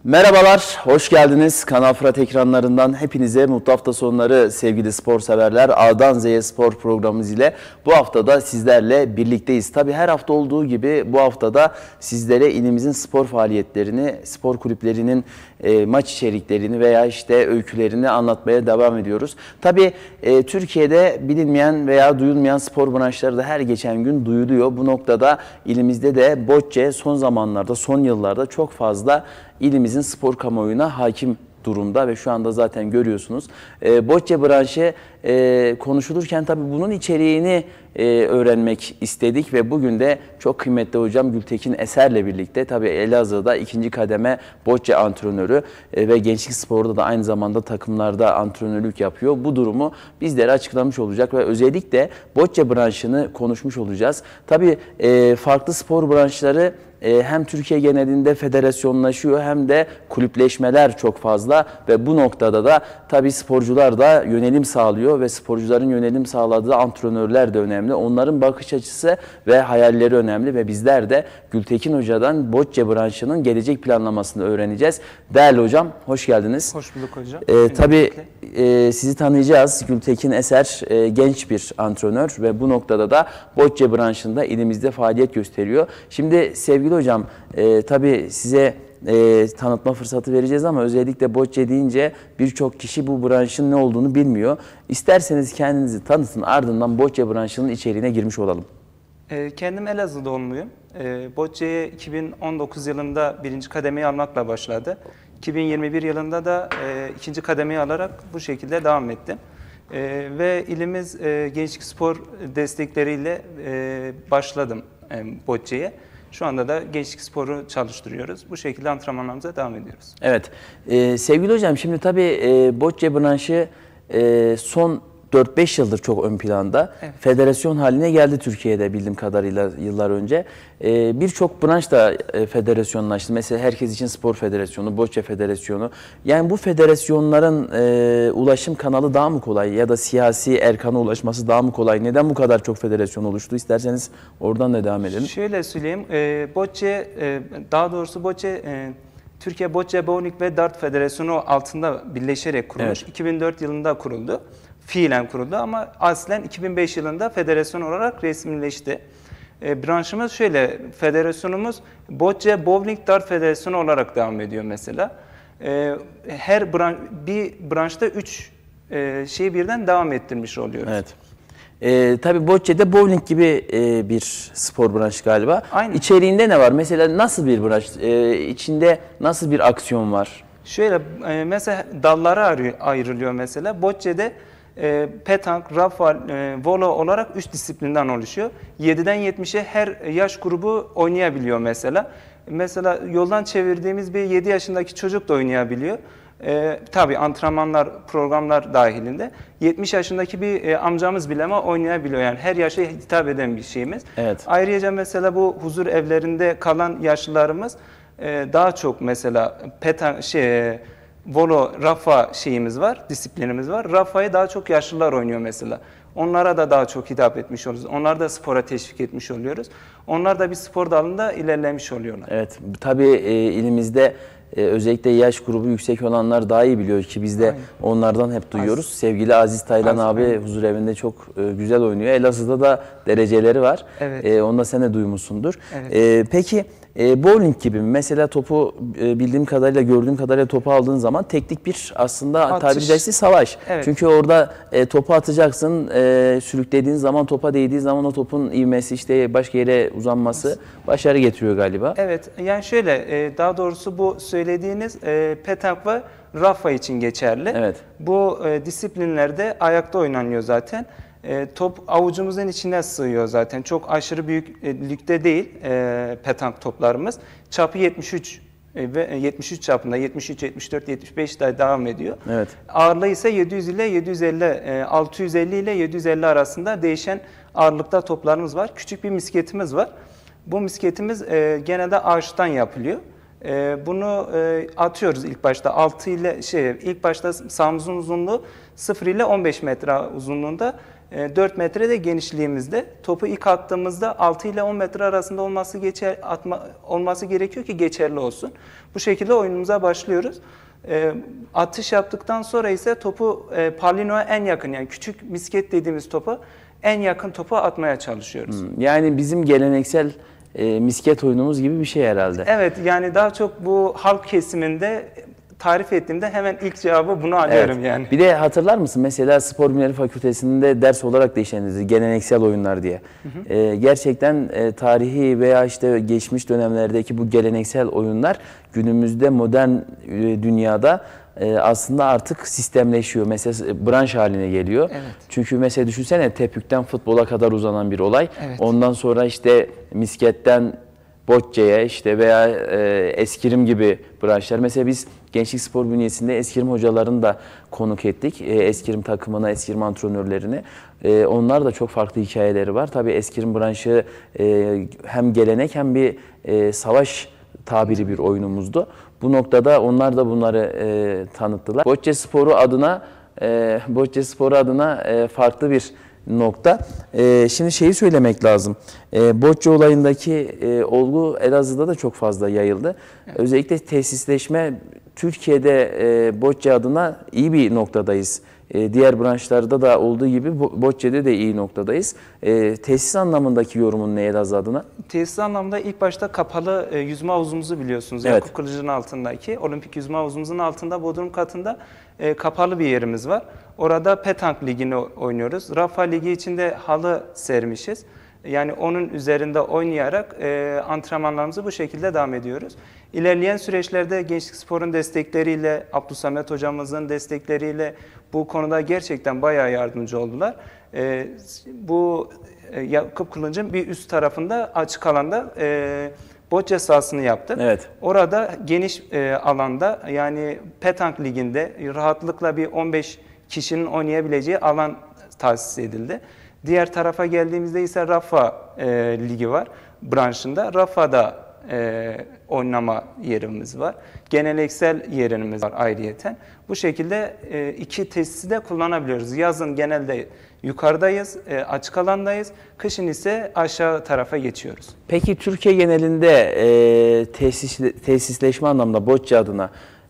Merhabalar, hoş geldiniz. Kanal Fırat ekranlarından hepinize mutlu hafta sonları sevgili spor severler. A'dan Z'ye spor programımız ile bu hafta da sizlerle birlikteyiz. Tabii her hafta olduğu gibi bu hafta da sizlere ilimizin spor faaliyetlerini, spor kulüplerinin maç içeriklerini veya işte öykülerini anlatmaya devam ediyoruz. Tabii Türkiye'de bilinmeyen veya duyulmayan spor branşları da her geçen gün duyuluyor. Bu noktada ilimizde de bocce son zamanlarda, son yıllarda çok fazla ilimizin spor kamuoyuna hakim durumda ve şu anda zaten görüyorsunuz. Bocce branşı konuşulurken tabii bunun içeriğini öğrenmek istedik ve bugün de çok kıymetli hocam Gültekin Eser'le birlikte tabii Elazığ'da 2. kademe bocce antrenörü ve gençlik sporda da aynı zamanda takımlarda antrenörlük yapıyor. Bu durumu bizlere açıklamış olacak ve özellikle bocce branşını konuşmuş olacağız. Tabii farklı spor branşları hem Türkiye genelinde federasyonlaşıyor hem de kulüpleşmeler çok fazla ve bu noktada da tabii sporcular da yönelim sağlıyor ve sporcuların yönelim sağladığı antrenörler de önemli. Onların bakış açısı ve hayalleri önemli ve bizler de Gültekin Hoca'dan bocce branşının gelecek planlamasını öğreneceğiz. Değerli hocam, hoş geldiniz. Hoş bulduk hocam. Tabii sizi tanıyacağız. Gültekin Eser genç bir antrenör ve bu noktada da bocce branşında ilimizde faaliyet gösteriyor. Şimdi sevgili hocam, tabii size tanıtma fırsatı vereceğiz ama özellikle bocce deyince birçok kişi bu branşın ne olduğunu bilmiyor. İsterseniz kendinizi tanıtın, ardından bocce branşının içeriğine girmiş olalım. Kendim Elazığ doğumluyum. Bocce'ye 2019 yılında 1. kademeyi almakla başladı. 2021 yılında da 2. kademeyi alarak bu şekilde devam ettim. Ve ilimiz gençlik spor destekleriyle başladım bocce'ye. Şu anda da gençlik sporu çalıştırıyoruz. Bu şekilde antrenmanlarımıza devam ediyoruz. Evet. Sevgili hocam, şimdi tabii bocce branşı son 4-5 yıldır çok ön planda. Evet. Federasyon haline geldi Türkiye'de bildiğim kadarıyla yıllar önce. Birçok branş da federasyonlaştı. Mesela Herkes için Spor Federasyonu, Bocce Federasyonu. Yani bu federasyonların ulaşım kanalı daha mı kolay ya da siyasi erkana ulaşması daha mı kolay? Neden bu kadar çok federasyon oluştu? İsterseniz oradan da devam edelim. Şöyle söyleyeyim. Bocce, daha doğrusu Bocce Türkiye Bocce, Bowling ve Dart Federasyonu altında birleşerek kurulmuş. Evet. 2004 yılında kuruldu. Fiilen kuruldu ama aslen 2005 yılında federasyon olarak resmileşti. Branşımız şöyle, federasyonumuz Bocce, Bowling, Dart Federasyonu olarak devam ediyor mesela. Bir branşta 3 şeyi birden devam ettirmiş oluyoruz. Evet. Tabii bocce'de bowling gibi bir spor branşı galiba. Aynen. İçeriğinde ne var? Mesela nasıl bir branş? İçinde nasıl bir aksiyon var? Şöyle mesela dallara ayrılıyor mesela. Bocce'de petank, rafal, volo olarak 3 disiplinden oluşuyor. 7'den 70'e her yaş grubu oynayabiliyor mesela. Mesela yoldan çevirdiğimiz bir 7 yaşındaki çocuk da oynayabiliyor. Tabii antrenmanlar, programlar dahilinde. 70 yaşındaki bir amcamız bile ama oynayabiliyor. Yani her yaşa hitap eden bir şeyimiz. Evet. Ayrıca mesela bu huzur evlerinde kalan yaşlılarımız daha çok mesela petank, volo, rafa şeyimiz var, disiplinimiz var. Rafa'yı daha çok yaşlılar oynuyor mesela. Onlara da daha çok hitap etmiş oluyoruz. Onları da spora teşvik etmiş oluyoruz. Onlar da bir spor dalında ilerlemiş oluyorlar. Evet, tabii ilimizde özellikle yaş grubu yüksek olanlar daha iyi biliyor ki biz de aynen onlardan hep duyuyoruz. Sevgili Aziz Taylan abi huzur evinde çok güzel oynuyor. Elazığ'da da dereceleri var. Evet. Onu da sen de duymuşsundur. Evet. Peki bowling gibi mesela topu bildiğim kadarıyla, gördüğüm kadarıyla topu aldığın zaman teknik bir aslında tabiri caizse savaş. Evet. Çünkü orada topu atacaksın, sürüklediğin zaman topa değdiği zaman o topun ivmesi işte başka yere uzanması başarı getiriyor galiba. Evet, yani şöyle daha doğrusu bu söylediğiniz petank ve rafa için geçerli. Evet. Bu disiplinlerde ayakta oynanıyor zaten. Top avucumuzun içine sığıyor zaten. Çok aşırı büyüklükte değil petank toplarımız. Çapı 73 ve 73 çapında 73, 74, 75 de devam ediyor. Evet. Ağırlığı ise 700 ile 750, 650 ile 750 arasında değişen ağırlıkta toplarımız var. Küçük bir misketimiz var. Bu misketimiz genelde ağaçtan yapılıyor. Bunu atıyoruz ilk başta 6 ile ilk başta sahamızın uzunluğu 0 ile 15 metre uzunluğunda 4 metre de genişliğimizde. Topu ilk attığımızda 6 ile 10 metre arasında olması gerekiyor ki geçerli olsun. Bu şekilde oyunumuza başlıyoruz. Atış yaptıktan sonra ise topu Paulino'ya en yakın, yani küçük misket dediğimiz topa en yakın topa atmaya çalışıyoruz. Yani bizim geleneksel misket oyunumuz gibi bir şey herhalde. Evet, yani daha çok bu halk kesiminde tarif ettiğimde hemen ilk cevabı bunu alıyorum, evet. Yani. Bir de hatırlar mısın mesela Spor Bilimleri Fakültesi'nde ders olarak da işlenirdi geleneksel oyunlar diye. Gerçekten tarihi veya işte geçmiş dönemlerdeki bu geleneksel oyunlar günümüzde modern dünyada aslında artık sistemleşiyor. Mesela branş haline geliyor. Evet. Çünkü mesela düşünsene tepükten futbola kadar uzanan bir olay. Evet. Ondan sonra işte misketten bocce'ye işte veya eskrim gibi branşlar. Mesela biz Gençlik Spor bünyesinde eskrim hocalarını da konuk ettik. Eskrim takımına, eskrim antrenörlerini. Onlar da çok farklı hikayeleri var. Tabii eskrim branşı hem gelenek hem bir savaş tabiri bir oyunumuzdu. Bu noktada onlar da bunları tanıttılar. Bocce sporu adına farklı bir nokta. Şimdi şeyi söylemek lazım. Bocce olayındaki olgu Elazığ'da da çok fazla yayıldı. Evet. Özellikle tesisleşme Türkiye'de bocce adına iyi bir noktadayız. Diğer branşlarda da olduğu gibi bocce'de de iyi noktadayız. Tesis anlamındaki yorumun ne Elazığ adına? Tesis anlamında ilk başta kapalı yüzme havuzumuzu biliyorsunuz. Evet. Yakup Kılıç'ın altındaki olimpik yüzme havuzumuzun altında Bodrum katında kapalı bir yerimiz var. Orada petank ligini oynuyoruz. Rafa Ligi içinde halı sermişiz. Yani onun üzerinde oynayarak antrenmanlarımızı bu şekilde devam ediyoruz. İlerleyen süreçlerde Gençlik Spor'un destekleriyle, Abdülsamet hocamızın destekleriyle bu konuda gerçekten bayağı yardımcı oldular. Bu Yakup Kılıç'ın bir üst tarafında açık alanda bocce sahasını yaptık. Evet. Orada geniş alanda, yani petank liginde rahatlıkla bir 15 kişinin oynayabileceği alan tahsis edildi. Diğer tarafa geldiğimizde ise Rafa ligi var branşında. Rafa'da oynama yerimiz var. Geleneksel yerimiz var ayrıyeten. Bu şekilde iki tesisi de kullanabiliyoruz. Yazın genelde yukarıdayız, açık alandayız. Kışın ise aşağı tarafa geçiyoruz. Peki Türkiye genelinde tesisleşme anlamında bocce adına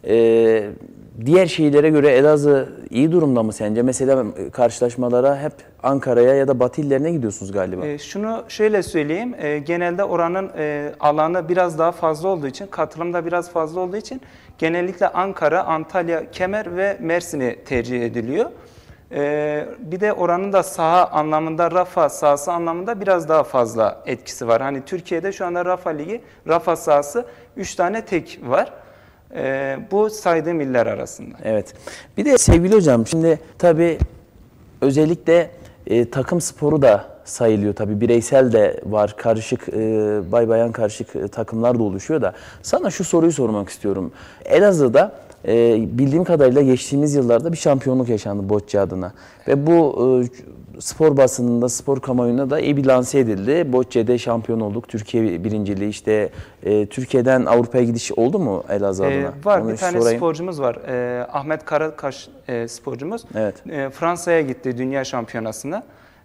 diğer şehirlere göre Elazığ iyi durumda mı sence? Mesela karşılaşmalara hep Ankara'ya ya da Batı illerine gidiyorsunuz galiba. Şunu şöyle söyleyeyim. Genelde oranın alanı biraz daha fazla olduğu için, katılım da biraz fazla olduğu için genellikle Ankara, Antalya, Kemer ve Mersin'i tercih ediliyor. Bir de oranın da saha anlamında, Rafa sahası anlamında biraz daha fazla etkisi var. Hani Türkiye'de şu anda Rafa Ligi, Rafa sahası 3 tane tek var. Bu saydığım iller arasında. Evet. Bir de sevgili hocam, şimdi tabii özellikle takım sporu da sayılıyor tabii. Bireysel de var. Karışık, bay bayan karışık takımlar da oluşuyor da. Sana şu soruyu sormak istiyorum. Elazığ'da bildiğim kadarıyla geçtiğimiz yıllarda bir şampiyonluk yaşandı bocce adına. Ve bu spor basınında, spor kamuoyunda da iyi bir lanse edildi. Bocce'de şampiyon olduk. Türkiye birinciliği, işte Türkiye'den Avrupa'ya gidiş oldu mu Elazığ adına? Var. Onu bir tane sporcumuz var. Ahmet Karakaş sporcumuz. Evet. Fransa'ya gitti dünya şampiyonasına.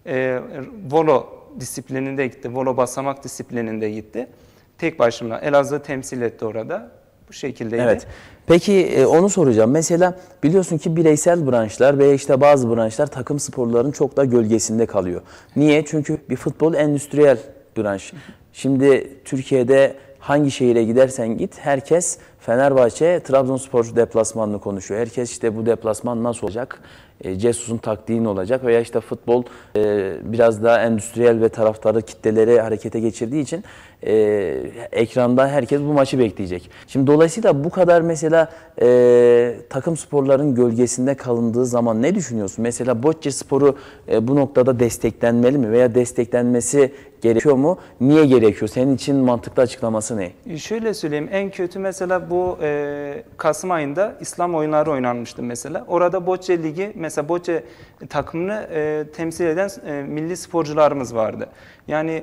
Volo disiplininde gitti. Volo basamak disiplininde gitti. Tek başına Elazığ temsil etti orada. Bu şekildeydi. Evet. Peki onu soracağım. Mesela biliyorsun ki bireysel branşlar veya işte bazı branşlar takım sporlarının çok da gölgesinde kalıyor. Niye? Çünkü bir futbol endüstriyel branş. Şimdi Türkiye'de hangi şehire gidersen git herkes Fenerbahçe, Trabzonspor deplasmanını konuşuyor. Herkes işte bu deplasman nasıl olacak? Cesus'un taktiği ne olacak? Veya işte futbol biraz daha endüstriyel ve taraftarı kitleleri harekete geçirdiği için ekranda herkes bu maçı bekleyecek. Şimdi dolayısıyla bu kadar mesela takım sporların gölgesinde kalındığı zaman ne düşünüyorsun? Mesela bocce sporu bu noktada desteklenmeli mi? Veya desteklenmesi gerekiyor mu? Niye gerekiyor? Senin için mantıklı açıklaması ne? Şöyle söyleyeyim. En kötü mesela bu Kasım ayında İslam oyunları oynanmıştı mesela. Orada bocce ligi, mesela bocce takımını temsil eden milli sporcularımız vardı. Yani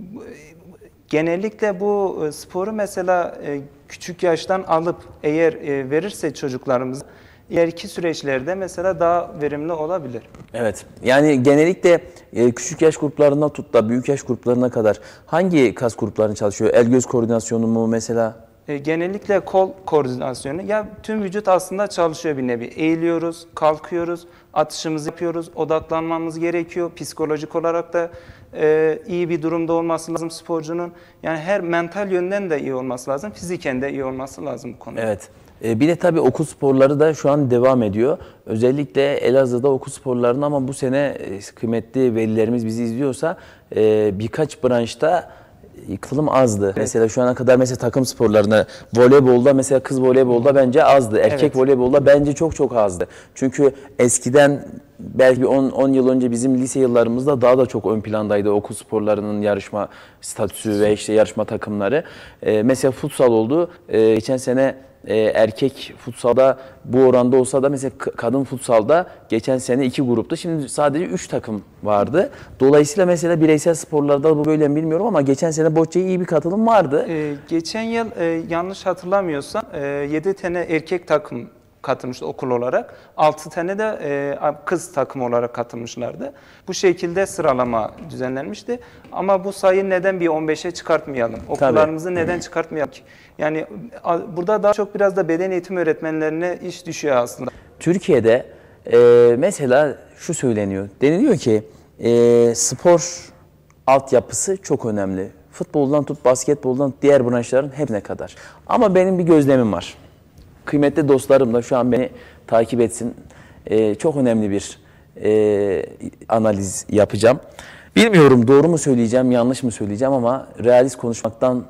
genellikle bu sporu mesela küçük yaştan alıp eğer verirse çocuklarımız ileriki süreçlerde mesela daha verimli olabilir. Evet. Yani genellikle küçük yaş gruplarından tut da büyük yaş gruplarına kadar hangi kas gruplarını çalışıyor? El göz koordinasyonu mu mesela? Genellikle kol koordinasyonu. Ya tüm vücut aslında çalışıyor bir nevi. Eğiliyoruz, kalkıyoruz, atışımızı yapıyoruz, odaklanmamız gerekiyor. Psikolojik olarak da iyi bir durumda olması lazım sporcunun. Yani her mental yönden de iyi olması lazım, fiziken de iyi olması lazım bu konuda. Evet. Bir de tabii okul sporları da şu an devam ediyor. Özellikle Elazığ'da okul sporlarının ama bu sene kıymetli velilerimiz bizi izliyorsa birkaç branşta katılım azdı. Evet. Mesela şu ana kadar mesela takım sporlarına, voleybolda mesela kız voleybolda bence azdı. Erkek voleybolda bence çok azdı. Çünkü eskiden belki bir 10 yıl önce bizim lise yıllarımızda daha da çok ön plandaydı okul sporlarının yarışma statüsü ve işte yarışma takımları. Mesela futsal oldu. Geçen sene erkek futsalda bu oranda olsa da mesela kadın futsalda geçen sene 2 gruptu. Şimdi sadece 3 takım vardı. Dolayısıyla mesela bireysel sporlarda bu böyle mi bilmiyorum ama geçen sene Bocce'ye iyi bir katılım vardı. Geçen yıl yanlış hatırlamıyorsam 7 tane erkek takım katılmıştı okul olarak. 6 tane de kız takım olarak katılmışlardı. Bu şekilde sıralama düzenlenmişti. Ama bu sayıyı neden bir 15'e çıkartmayalım? Okullarımızı neden çıkartmayalım ki? Yani burada daha çok biraz da beden eğitimi öğretmenlerine iş düşüyor aslında. Türkiye'de mesela şu söyleniyor. Deniliyor ki spor altyapısı çok önemli. Futboldan tut, basketboldan diğer branşların hepsine kadar. Ama benim bir gözlemim var. Kıymetli dostlarım da şu an beni takip etsin. Çok önemli bir analiz yapacağım. Bilmiyorum doğru mu söyleyeceğim, yanlış mı söyleyeceğim ama realist konuşmaktan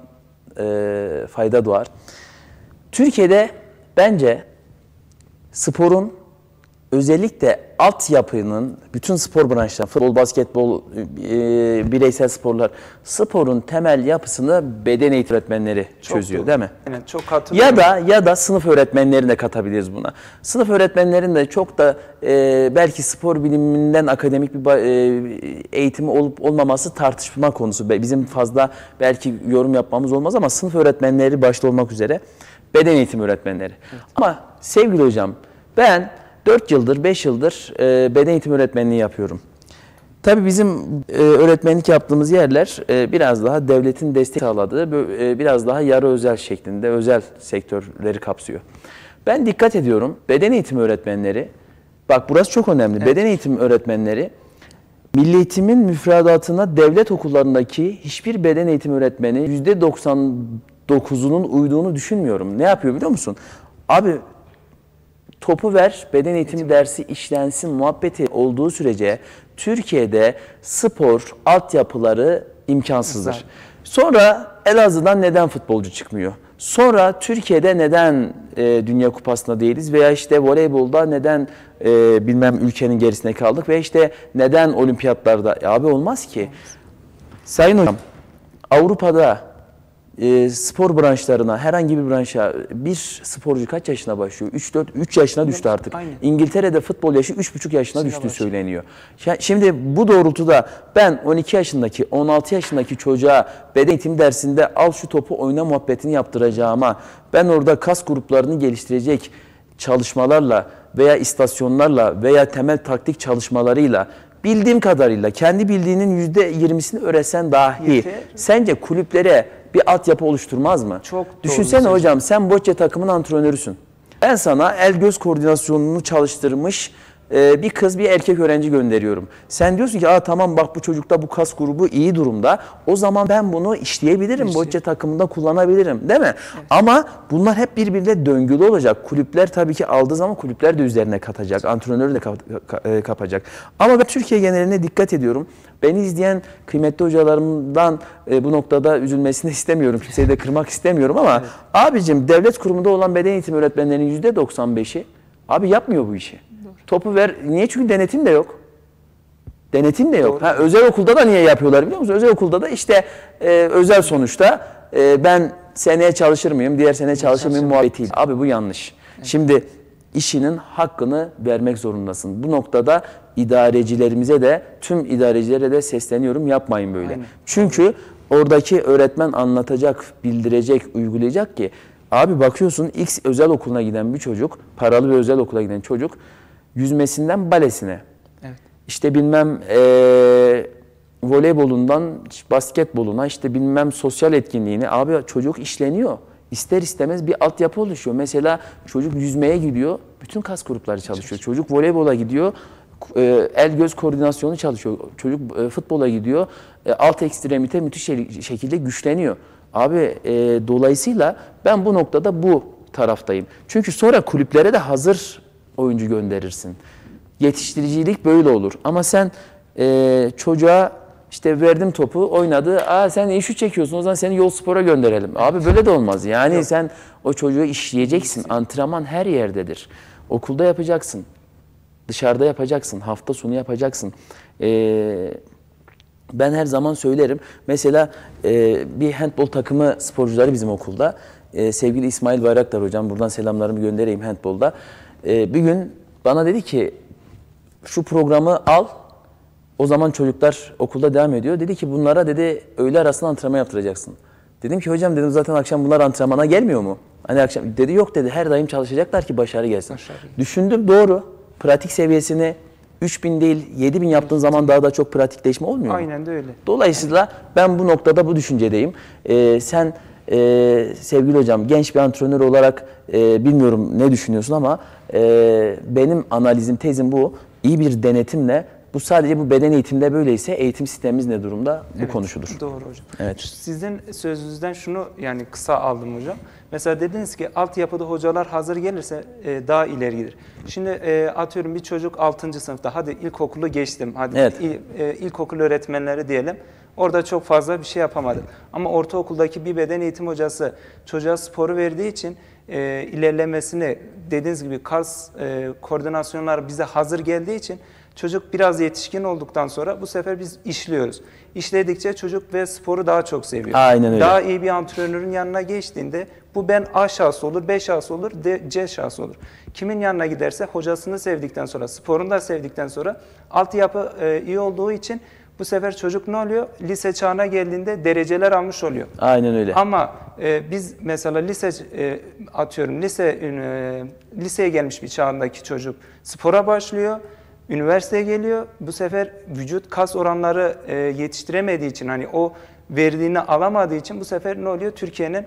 fayda doğar. Türkiye'de bence sporun özellikle altyapının bütün spor branşları, futbol, basketbol, bireysel sporlar, sporun temel yapısını beden eğitimi öğretmenleri çözüyor, değil mi? Evet, çok katılıyorum. Ya da sınıf öğretmenlerini de katabiliriz buna. Sınıf öğretmenlerinin de çok da belki spor biliminden akademik bir eğitimi olup olmaması tartışma konusu. Bizim fazla belki yorum yapmamız olmaz ama sınıf öğretmenleri başta olmak üzere beden eğitimi öğretmenleri. Evet. Ama sevgili hocam ben 4 yıldır, 5 yıldır beden eğitimi öğretmenliği yapıyorum. Tabii bizim öğretmenlik yaptığımız yerler biraz daha devletin destek sağladığı, biraz daha yarı özel şeklinde özel sektörleri kapsıyor. Ben dikkat ediyorum, beden eğitimi öğretmenleri, bak burası çok önemli, evet. Beden eğitimi öğretmenleri, Milli Eğitim'in müfredatına devlet okullarındaki hiçbir beden eğitimi öğretmeni %99'unun uyduğunu düşünmüyorum. Ne yapıyor biliyor musun? Abi, topu ver, beden eğitimi dersi işlensin muhabbeti olduğu sürece Türkiye'de spor altyapıları imkansızdır. Sonra Elazığ'dan neden futbolcu çıkmıyor? Sonra Türkiye'de neden Dünya Kupası'nda değiliz veya işte voleybolda neden bilmem ülkenin gerisine kaldık ve işte neden olimpiyatlarda? Abi olmaz ki. Sayın hocam, Avrupa'da spor branşlarına, herhangi bir branşa bir sporcu kaç yaşına başlıyor? 3 yaşına düştü artık. Aynen. İngiltere'de futbol yaşı 3,5 yaşına düştüğü söyleniyor. Şimdi bu doğrultuda ben 12 yaşındaki, 16 yaşındaki çocuğa beden eğitimi dersinde al şu topu oyna muhabbetini yaptıracağıma ben orada kas gruplarını geliştirecek çalışmalarla veya istasyonlarla veya temel taktik çalışmalarıyla bildiğim kadarıyla kendi bildiğinin %20'sini öğretsen dahi sence kulüplere bir altyapı oluşturmaz mı? Çok düşünsene doğru hocam, sen Bocce takımın antrenörüsün. Ben sana el göz koordinasyonunu çalıştırmış bir kız bir erkek öğrenci gönderiyorum. Sen diyorsun ki tamam bak bu çocukta bu kas grubu iyi durumda. O zaman ben bunu işleyebilirim. Bocce takımında kullanabilirim, değil mi? Evet. Ama bunlar hep birbirine döngülü olacak. Kulüpler tabii ki aldığı zaman kulüpler de üzerine katacak. Antrenörü de kapacak. Ama ben Türkiye geneline dikkat ediyorum. Beni izleyen kıymetli hocalarımdan bu noktada üzülmesini istemiyorum. Kimseyi de kırmak istemiyorum ama evet. Abicim devlet kurumunda olan beden eğitimi öğretmenlerinin %95'i abi yapmıyor bu işi. Topu ver. Niye? Çünkü denetim de yok. Denetim de yok. Özel okulda da niye yapıyorlar biliyor musun? Özel okulda da işte özel sonuçta ben seneye çalışır mıyım, diğer sene çalışır mıyım muhabbetiyle. Abi bu yanlış. Evet. Şimdi işinin hakkını vermek zorundasın. Bu noktada idarecilerimize de, tüm idarecilere de sesleniyorum, yapmayın böyle. Aynen. Çünkü oradaki öğretmen anlatacak, bildirecek, uygulayacak ki Abi bakıyorsun X özel okuluna giden bir çocuk, paralı bir özel okula giden çocuk yüzmesinden balesine. Evet. İşte bilmem voleybolundan basketboluna, işte bilmem sosyal etkinliğine, abi çocuk işleniyor. İster istemez bir altyapı oluşuyor. Mesela çocuk yüzmeye gidiyor, bütün kas grupları çalışıyor. Çocuk voleybola gidiyor, el göz koordinasyonu çalışıyor. Çocuk futbola gidiyor, alt ekstremite müthiş şekilde güçleniyor. Abi dolayısıyla ben bu noktada bu taraftayım. Çünkü sonra kulüplere de hazır oyuncu gönderirsin. Yetiştiricilik böyle olur. Ama sen çocuğa işte verdim topu, oynadı. Sen iyi şut çekiyorsun, o zaman seni yol spora gönderelim. Abi böyle de olmaz. Yani yok. Sen o çocuğu işleyeceksin. Antrenman her yerdedir. Okulda yapacaksın. Dışarıda yapacaksın. Hafta sonu yapacaksın. Ben her zaman söylerim. Mesela bir handbol takımı sporcuları bizim okulda. Sevgili İsmail Bayraktar hocam, buradan selamlarımı göndereyim handbolda. Bir gün bana dedi ki, şu programı al. O zaman çocuklar okulda devam ediyor. Dedi ki bunlara dedi öğle arasında antrenman yaptıracaksın. Dedim ki hocam, dedim zaten akşam bunlar antrenmana gelmiyor mu? Hani akşam dedi, yok dedi, her daim çalışacaklar ki başarı gelsin. Düşündüm, doğru. Pratik seviyesini 3000 değil 7000 yaptığın zaman daha da çok pratikleşme olmuyor mu? Aynen de öyle. Dolayısıyla ben bu noktada bu düşüncedeyim. Sen sevgili hocam genç bir antrenör olarak bilmiyorum ne düşünüyorsun ama benim analizim, tezim bu. İyi bir denetimle, bu sadece bu beden eğitimde böyleyse eğitim sistemimiz ne durumda? Bu evet, konuşulur. Doğru hocam. Evet. Sizin sözünüzden şunu yani kısa aldım hocam. Mesela dediniz ki altyapıda hocalar hazır gelirse daha ileri gider. Şimdi atıyorum bir çocuk 6. sınıfta, hadi ilkokulu geçtim, hadi evet. İlkokul öğretmenleri diyelim. Orada çok fazla bir şey yapamadı. Ama ortaokuldaki bir beden eğitim hocası çocuğa sporu verdiği için ilerlemesini, dediğiniz gibi kas koordinasyonlar bize hazır geldiği için çocuk biraz yetişkin olduktan sonra bu sefer biz işliyoruz. İşledikçe çocuk ve sporu daha çok seviyor. Aynen öyle. Daha iyi bir antrenörün yanına geçtiğinde bu ben A şahsı olur, B şahsı olur, C şahsı olur. Kimin yanına giderse hocasını sevdikten sonra, sporunu da sevdikten sonra altyapı iyi olduğu için bu sefer çocuk ne oluyor? Lise çağına geldiğinde dereceler almış oluyor. Aynen öyle. Ama biz mesela atıyorum liseye gelmiş bir çağındaki çocuk spora başlıyor. Üniversiteye geliyor. Bu sefer vücut kas oranları yetiştiremediği için, hani o verdiğini alamadığı için bu sefer ne oluyor? Türkiye'nin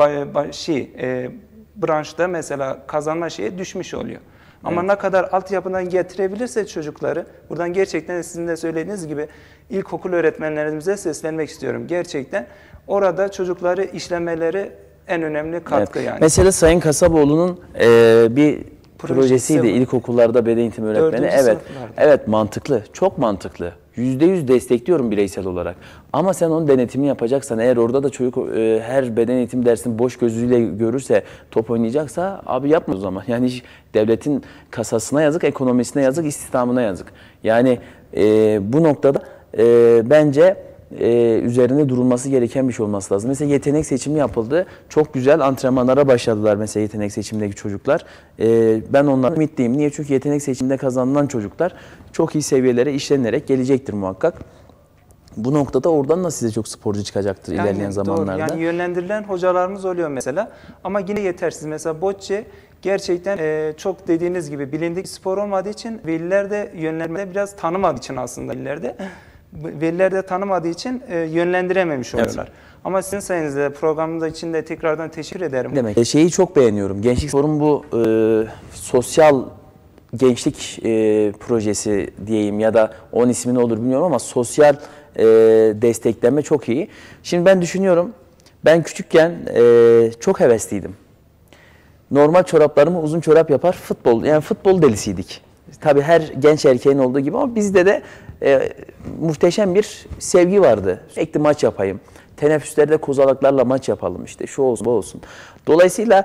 branşta mesela kazanma şeye düşmüş oluyor. Ama evet, ne kadar altyapıdan getirebilirse çocukları, buradan gerçekten sizin de söylediğiniz gibi ilkokul öğretmenlerimize seslenmek istiyorum. Gerçekten orada çocukları işlemeleri en önemli katkı yani. Mesela Sayın Kasaboğlu'nun bir projesiydi ilkokullarda beden eğitimi öğretmeni. Evet, evet, mantıklı, çok mantıklı. %100 destekliyorum bireysel olarak. Ama sen onun denetimini yapacaksan, eğer orada da çocuk her beden eğitim dersini boş gözüyle görürse, top oynayacaksa abi yapma o zaman. Yani devletin kasasına yazık, ekonomisine yazık, istihdamına yazık. Yani bu noktada bence üzerine durulması gereken bir şey olması lazım. Mesela yetenek seçimi yapıldı. Çok güzel antrenmanlara başladılar mesela yetenek seçimindeki çocuklar. Ben ondan ümitliyim. Niye? Çünkü yetenek seçiminde kazanılan çocuklar çok iyi seviyelere işlenerek gelecektir muhakkak. Bu noktada oradan da size çok sporcu çıkacaktır yani, ilerleyen zamanlarda. Doğru. Yani yönlendirilen hocalarımız oluyor mesela. Ama yine yetersiz. Mesela bocce gerçekten çok dediğiniz gibi bilindik spor olmadığı için veliler de yönlendirmede biraz tanımadığı için aslında veliler de tanımadığı için yönlendirememiş oluyorlar. Evet. Ama sizin sayenizde programda için de tekrardan teşekkür ederim. Demek şeyi çok beğeniyorum. Gençlik Spor'un bu sosyal gençlik projesi diyeyim ya da onun ismi ne olur bilmiyorum ama sosyal destekleme çok iyi. Şimdi ben düşünüyorum, ben küçükken çok hevesliydim. Normal çoraplarımı uzun çorap yapar, futbol delisiydik. Tabii her genç erkeğin olduğu gibi ama bizde de muhteşem bir sevgi vardı. Sürekli maç yapayım. Teneffüslerde kozalaklarla maç yapalım, işte şu olsun bu olsun. Dolayısıyla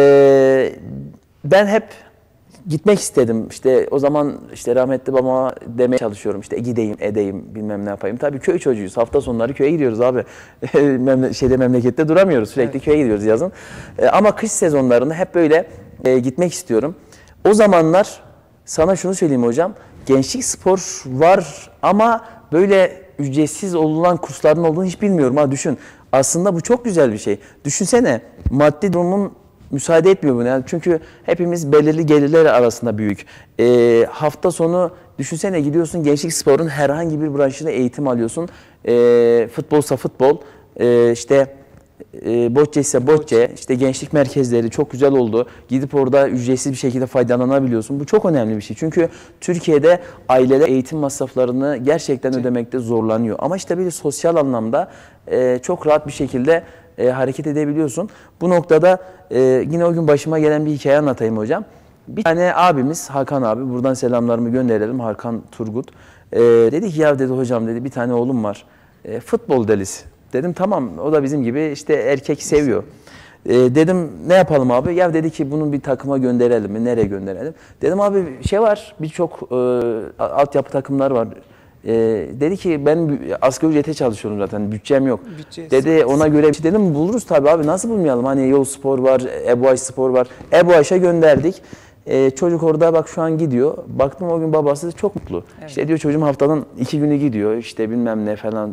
ben hep gitmek istedim. İşte o zaman işte rahmetli babama demeye çalışıyorum. İşte gideyim, edeyim, bilmem ne yapayım. Tabii köy çocuğuyuz. Hafta sonları köye gidiyoruz abi. Memlekette duramıyoruz. Sürekli evet, köye gidiyoruz yazın. Ama kış sezonlarında hep böyle gitmek istiyorum. O zamanlar sana şunu söyleyeyim hocam. Gençlik spor var ama böyle ücretsiz olunan kursların olduğunu hiç bilmiyorum. Ha düşün. Aslında bu çok güzel bir şey. Düşünsene, maddi durumun müsaade etmiyor buna. Yani çünkü hepimiz belirli gelirler arasında büyük. Hafta sonu düşünsene, gidiyorsun Gençlik Spor'un herhangi bir branşında eğitim alıyorsun. Futbolsa futbol, işte Bocce ise Bocce, işte gençlik merkezleri çok güzel oldu. Gidip orada ücretsiz bir şekilde faydalanabiliyorsun. Bu çok önemli bir şey. Çünkü Türkiye'de aileler eğitim masraflarını gerçekten ödemekte zorlanıyor. Ama işte bir sosyal anlamda çok rahat bir şekilde hareket edebiliyorsun. Bu noktada yine o gün başıma gelen bir hikaye anlatayım hocam. Bir tane abimiz, Hakan abi, buradan selamlarımı gönderelim, Hakan Turgut. Dedi ki ya dedi hocam dedi bir tane oğlum var. Futbol delisi. Dedim tamam, o da bizim gibi işte erkek seviyor. Dedim ne yapalım abi? Ya dedi ki bunun bir takıma gönderelim mi? Nereye gönderelim? Dedim abi şey var, birçok altyapı takımlar var. Dedi ki ben asgari ücrete çalışıyorum zaten, bütçem yok. Dedi ona göre bir şey, dedim buluruz tabii abi, nasıl bulmayalım? Hani Yol Spor var, Ebu Aş Spor var. Ebu Aş'a gönderdik. Çocuk orada bak şu an gidiyor. Baktım o gün babası çok mutlu. Evet. İşte diyor çocuğum haftanın 2 günü gidiyor. İşte bilmem ne falan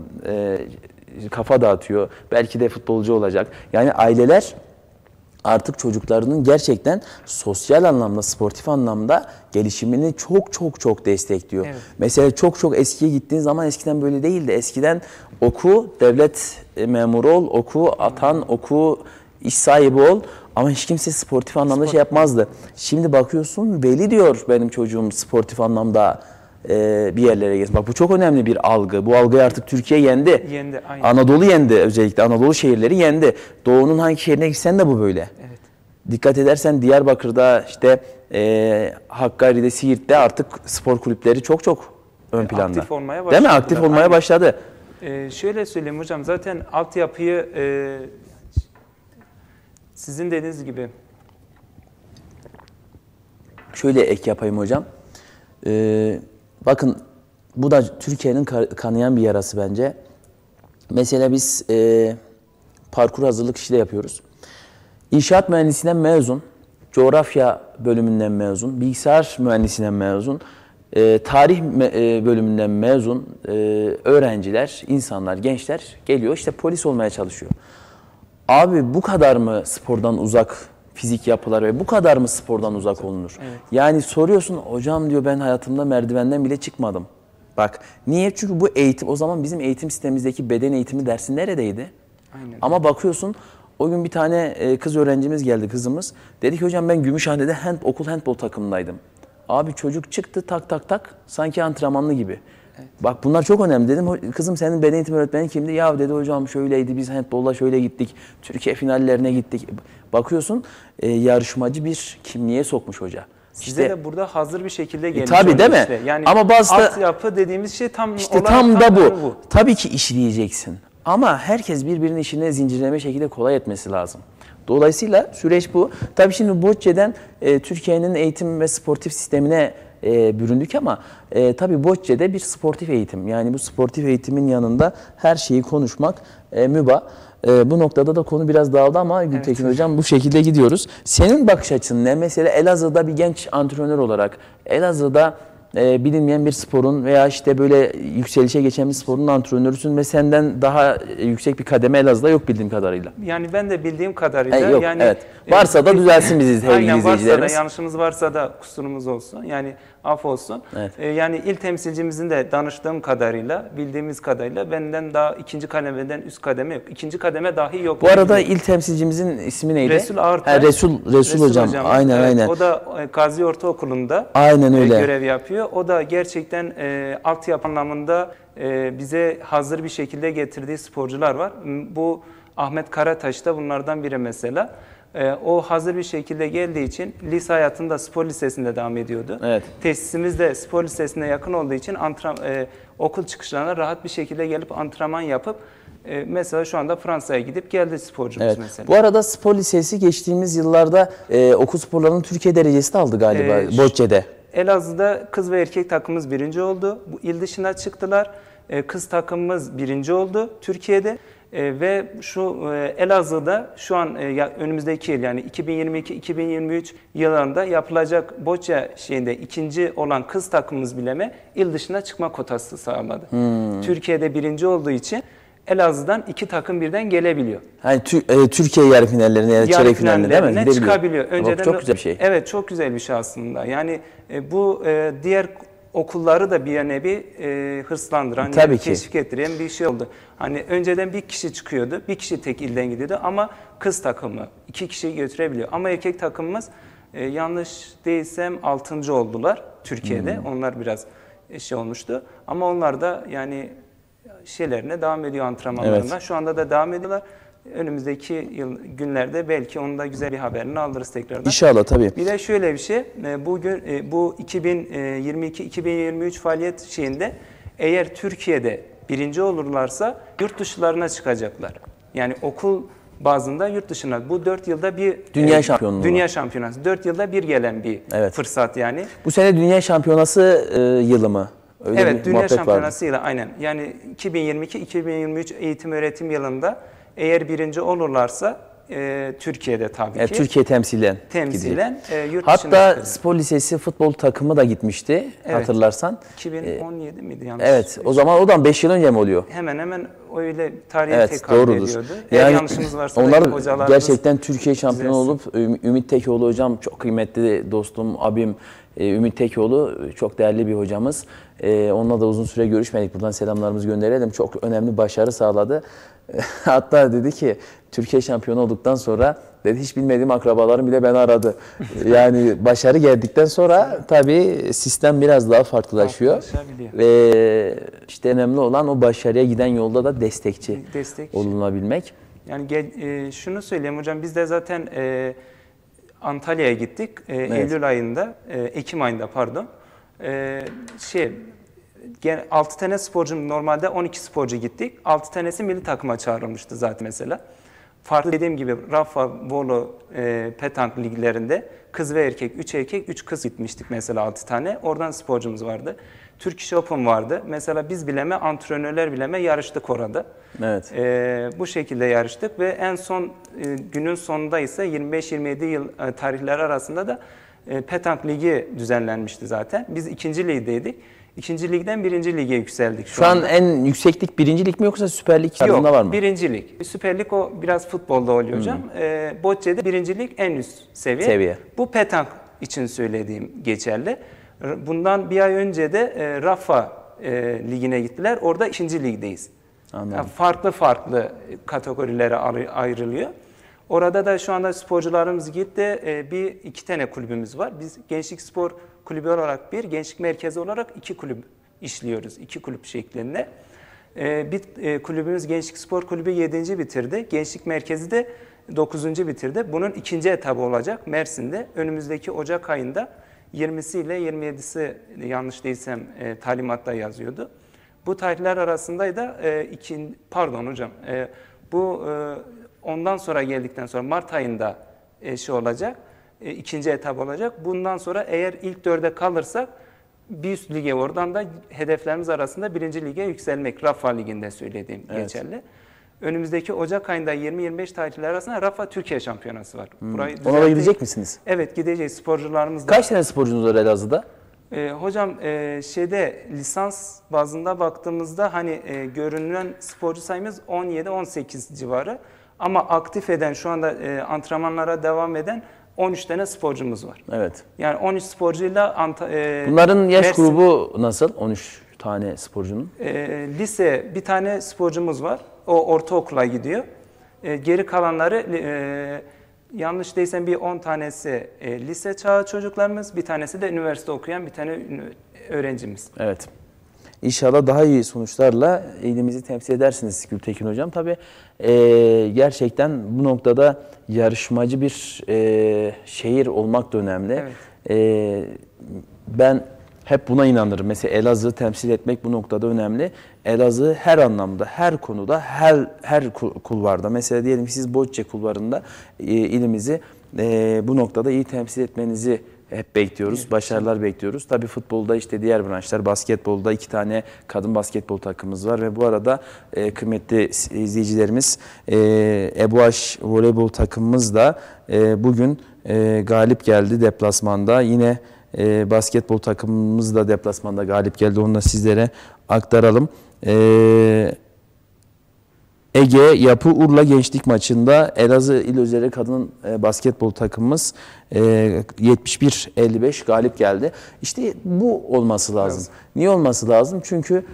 kafa dağıtıyor. Belki de futbolcu olacak. Yani aileler artık çocuklarının gerçekten sosyal anlamda, sportif anlamda gelişimini çok destekliyor. Evet. Mesela çok eskiye gittiğin zaman eskiden böyle değildi. Eskiden oku, devlet memuru ol, oku, atan, oku, iş sahibi ol. Ama hiç kimse sportif anlamda şey yapmazdı. Şimdi bakıyorsun veli diyor benim çocuğum sportif anlamda bir yerlere gelsin. Bak bu çok önemli bir algı. Bu algıyı artık Türkiye yendi. Yendi, aynen. Anadolu yendi, özellikle Anadolu şehirleri yendi. Doğu'nun hangi şehrine gitsen de bu böyle. Evet. Dikkat edersen Diyarbakır'da, işte Hakkari'de, Siirt'te artık spor kulüpleri çok ön planda. Aktif olmaya başladı. Değil mi? Aktif olmaya başladı. Şöyle söyleyeyim hocam, zaten altyapıyı sizin dediğiniz gibi. Şöyle ek yapayım hocam. Bakın bu da Türkiye'nin kanayan bir yarası bence. Mesela biz parkur hazırlık işi de yapıyoruz. İnşaat mühendisinden mezun, coğrafya bölümünden mezun, bilgisayar mühendisinden mezun, tarih bölümünden mezun öğrenciler, insanlar, gençler geliyor, işte polis olmaya çalışıyor. Abi bu kadar mı spordan uzak fizik yapılar ve bu kadar mı spordan uzak olunur? Evet. Yani soruyorsun, hocam diyor ben hayatımda merdivenden bile çıkmadım. Bak niye? Çünkü bu eğitim, o zaman bizim eğitim sistemimizdeki beden eğitimi dersi neredeydi? Aynen. Ama bakıyorsun o gün bir tane kız öğrencimiz geldi, kızımız. Dedi ki hocam ben Gümüşhane'de okul handbol takımındaydım. Abi çocuk çıktı tak sanki antrenmanlı gibi. Evet. Bak bunlar çok önemli. Dedim kızım senin beden eğitimi öğretmenin kimdi? Ya dedi hocam şöyleydi, biz handbolla şöyle gittik. Türkiye finallerine gittik. Bakıyorsun yarışmacı bir kimliğe sokmuş hoca. Size de burada hazır bir şekilde gelmiş. Tabii değil mi? Işte. Yani ama bazı altyapı dediğimiz şey tam da bu. Tabii ki işleyeceksin. Ama herkes birbirinin işine zincirleme şekilde kolay etmesi lazım. Dolayısıyla süreç bu. Tabii şimdi Bocce'den Türkiye'nin eğitim ve sportif sistemine büründük ama tabii Bocce'de bir sportif eğitim. Yani bu sportif eğitimin yanında her şeyi konuşmak mübah. Bu noktada da konu biraz dağıldı ama Gültekin Hocam bu şekilde gidiyoruz. Senin bakış açın ne? Mesela Elazığ'da bir genç antrenör olarak Elazığ'da bilinmeyen bir sporun veya işte böyle yükselişe geçen bir sporun antrenörüsün ve senden daha yüksek bir kademe Elazığ'da yok bildiğim kadarıyla. Yani ben de bildiğim kadarıyla. Yok, yani evet. Varsa da düzelsin bizi sevgili izleyicilerimiz. Varsa da yanlışımız varsa da kusurumuz olsun. Yani af olsun. Evet. Yani il temsilcimizin de danıştığım kadarıyla, bildiğimiz kadarıyla benden daha ikinci kademeden üst kademe yok. İkinci kademe dahi yok. Bu arada il temsilcimizin ismi neydi? Resul Ağırtay. Resul hocam. Aynen. O da Gazi Ortaokulu'nda görev yapıyor. O da gerçekten altyapı anlamında bize hazır bir şekilde getirdiği sporcular var. Bu Ahmet Karataş da bunlardan biri mesela. O hazır bir şekilde geldiği için lise hayatında spor lisesinde devam ediyordu. Evet. Tesisimiz de spor lisesine yakın olduğu için okul çıkışlarına rahat bir şekilde gelip antrenman yapıp mesela şu anda Fransa'ya gidip geldi sporcumuz mesela. Bu arada spor lisesi geçtiğimiz yıllarda okul sporlarının Türkiye derecesi de aldı galiba Bocce'de. Elazığ'da kız ve erkek takımımız birinci oldu. Bu il dışına çıktılar. Kız takımımız birinci oldu Türkiye'de. Ve şu Elazığ'da şu an önümüzdeki yıl yani 2022-2023 yıllarında yapılacak Bocce şeyinde ikinci olan kız takımımız bileme il dışına çıkma kotası sağladı. Türkiye'de birinci olduğu için Elazığ'dan 2 takım birden gelebiliyor. Yani Türkiye yarı finallerine ya çeyrek finallerine değil mi? Gidebiliyor. Çıkabiliyor. Önceden çok güzel bir şey. Evet, çok güzel bir şey aslında. Yani bu diğer okulları da bir nevi hırslandıran, Tabii ki. teşvik ettiren bir şey oldu. Hani önceden bir kişi çıkıyordu, bir kişi tek ilden gidiyordu ama kız takımı 2 kişiyi götürebiliyor. Ama erkek takımımız yanlış değilsem 6. oldular Türkiye'de. Onlar biraz şey olmuştu. Ama onlar da yani şeylerine devam ediyor antrenmanlarına. Evet. Şu anda da devam ediyorlar. Önümüzdeki günlerde belki onun da güzel bir haberini alırız tekrardan. İnşallah tabii. Bir de şöyle bir şey, bugün bu 2022-2023 faaliyet şeyinde eğer Türkiye'de birinci olurlarsa yurt dışlarına çıkacaklar. Yani okul bazında yurt dışına. Bu 4 yılda bir Dünya şampiyonluğu. Dünya şampiyonası. 4 yılda bir gelen bir fırsat yani. Bu sene Dünya Şampiyonası yılı mı? Öyle evet, Dünya Şampiyonası Şampiyonası'yla aynen. Yani 2022-2023 eğitim öğretim yılında eğer birinci olurlarsa Türkiye'de tabii ki. Türkiye temsilen yurt Hatta spor lisesi futbol takımı da gitmişti hatırlarsan. 2017 miydi yanlış? Evet, o zaman odan 5 yıl önce mi oluyor? Hemen hemen öyle tarihe tekabül ediyordu. Yani yanlışımız varsa onlar hocalarımız gerçekten Türkiye şampiyonu olup Ümit Tekoğlu hocam çok kıymetli dostum, abim Ümit Tekoğlu çok değerli bir hocamız. Onunla da uzun süre görüşmedik. Buradan selamlarımızı gönderelim. Çok önemli başarı sağladı. Hatta dedi ki Türkiye şampiyonu olduktan sonra dedi hiç bilmediğim akrabalarım bile beni aradı. Yani başarı geldikten sonra tabii sistem biraz daha farklılaşıyor. Ve işte önemli olan o başarıya giden yolda da destekçi olunabilmek. Yani şunu söyleyeyim hocam, biz de zaten Antalya'ya gittik Eylül ayında, Ekim ayında pardon. 6 tane sporcum, normalde 12 sporcu gittik. 6 tanesi milli takıma çağrılmıştı zaten mesela. Farklı dediğim gibi Rafa, Volo, Petank liglerinde kız ve erkek, 3 erkek, 3 kız gitmiştik mesela 6 tane. Oradan sporcumuz vardı. Turkish Open vardı. Mesela biz bileme, antrenörler bileme yarıştık orada. Evet. Bu şekilde yarıştık ve en son günün sonunda ise 25-27 yıl tarihleri arasında da Petank Ligi düzenlenmişti zaten. Biz 2. ligdeydik. 2. ligden 1. lige yükseldik şu an. En yükseklik 1. lig mi yoksa Süper Lig adında var mı? Yok, 1. lig. Süper Lig o biraz futbolda oluyor hocam. Bocce'de 1. lig en üst seviye. Bu Petank için söylediğim geçerli. Bundan bir ay önce de Rafa ligine gittiler. Orada 2. ligdeyiz. Yani farklı kategorilere ayrılıyor. Orada da şu anda sporcularımız gitti. 2 tane kulübümüz var. Biz Gençlik Spor Kulübü olarak gençlik merkezi olarak 2 kulüp işliyoruz. 2 kulüp şeklinde. Bir kulübümüz Gençlik Spor Kulübü 7. bitirdi. Gençlik merkezi de 9. bitirdi. Bunun 2. etabı olacak Mersin'de. Önümüzdeki Ocak ayında 20'si ile 27'si yanlış değilsem talimatta yazıyordu. Bu tarihler arasında da ondan sonra geldikten sonra Mart ayında olacak. 2. etap olacak. Bundan sonra eğer ilk 4'e kalırsak bir üst lige, oradan da hedeflerimiz arasında 1. lige yükselmek. Rafa Ligi'nde söylediğim geçerli. Önümüzdeki Ocak ayında 20-25 tarihler arasında Rafa Türkiye Şampiyonası var. Ona da gidecek misiniz? Evet, gideceğiz. Sporcularımız da. Kaç tane sporcunuz var Elazığ'da? Hocam lisans bazında baktığımızda hani görünülen sporcu sayımız 17-18 civarı. Ama aktif eden, şu anda antrenmanlara devam eden 13 tane sporcumuz var. Evet. Yani 13 sporcuyla bunların yaş grubu nasıl? 13 tane sporcunun? Lise bir tane sporcumuz var. O ortaokula gidiyor. Geri kalanları yanlış değilsem bir 10 tanesi lise çağı çocuklarımız, bir tanesi de üniversite okuyan bir tane öğrencimiz. Evet. İnşallah daha iyi sonuçlarla ilimizi temsil edersiniz Gültekin Hocam. Tabii gerçekten bu noktada yarışmacı bir şehir olmak da önemli. Evet. Ben hep buna inanırım. Mesela Elazığ'ı temsil etmek bu noktada önemli. Elazığ her anlamda, her konuda, her kulvarda. Mesela diyelim ki siz Bocce kulvarında ilimizi bu noktada iyi temsil etmenizi hep bekliyoruz. Evet. Başarılar bekliyoruz. Tabii futbolda işte diğer branşlar, basketbolda 2 tane kadın basketbol takımımız var ve bu arada kıymetli izleyicilerimiz Ebuaş voleybol takımımız da bugün galip geldi deplasmanda. Yine basketbol takımımız da deplasmanda galip geldi. Onu da sizlere aktaralım. Ege Yapı Urla Gençlik maçında Elazığ İl Özel Kadın basketbol takımımız 71-55 galip geldi. İşte bu olması lazım. Evet. Niye olması lazım? Çünkü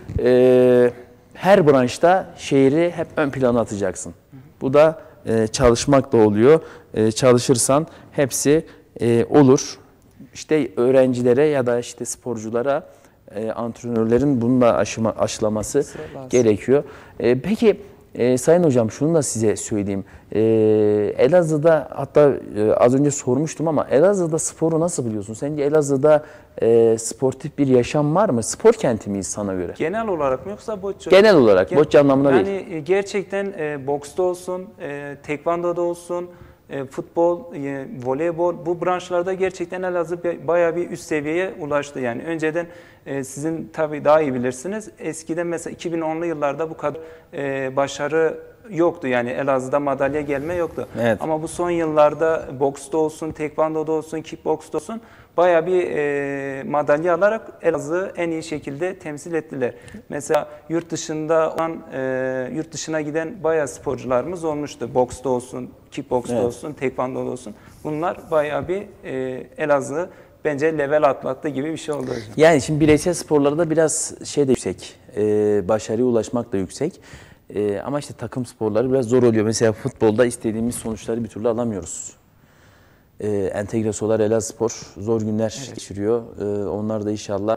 her branşta şehri hep ön plana atacaksın. Bu da çalışmak da oluyor. Çalışırsan hepsi olur. İşte öğrencilere ya da işte sporculara antrenörlerin bununla aşılaması gerekiyor. Peki Sayın Hocam şunu da size söyleyeyim. Elazığ'da hatta az önce sormuştum ama Elazığ'da sporu nasıl biliyorsun? Sence Elazığ'da sportif bir yaşam var mı? Spor kenti miyiz sana göre? Genel olarak mı yoksa bocce? Genel olarak. Bocce anlamında yani değil. Yani gerçekten boksta olsun, tekvandoda olsun, futbol, voleybol bu branşlarda gerçekten Elazığ bayağı bir üst seviyeye ulaştı. Yani önceden sizin tabii daha iyi bilirsiniz. Eskiden mesela 2010'lu yıllarda bu kadar başarı yoktu. Yani Elazığ'da madalya gelme yoktu. Evet. Ama bu son yıllarda boksta olsun, tekvandoda olsun, kickboksta olsun bayağı bir madalya alarak Elazığ'ı en iyi şekilde temsil ettiler. Mesela yurt dışına giden bayağı sporcularımız olmuştu. Boksta olsun, kickboksta evet. olsun, tekvandoda olsun. Bunlar bayağı bir Elazığ bence level atlattı gibi bir şey oldu hocam. Yani şimdi bireysel sporlarda biraz şey de yüksek, başarıya ulaşmak da yüksek. Ama işte takım sporları biraz zor oluyor. Mesela futbolda istediğimiz sonuçları bir türlü alamıyoruz. Entegre Elazığspor zor günler geçiriyor. Onlar da inşallah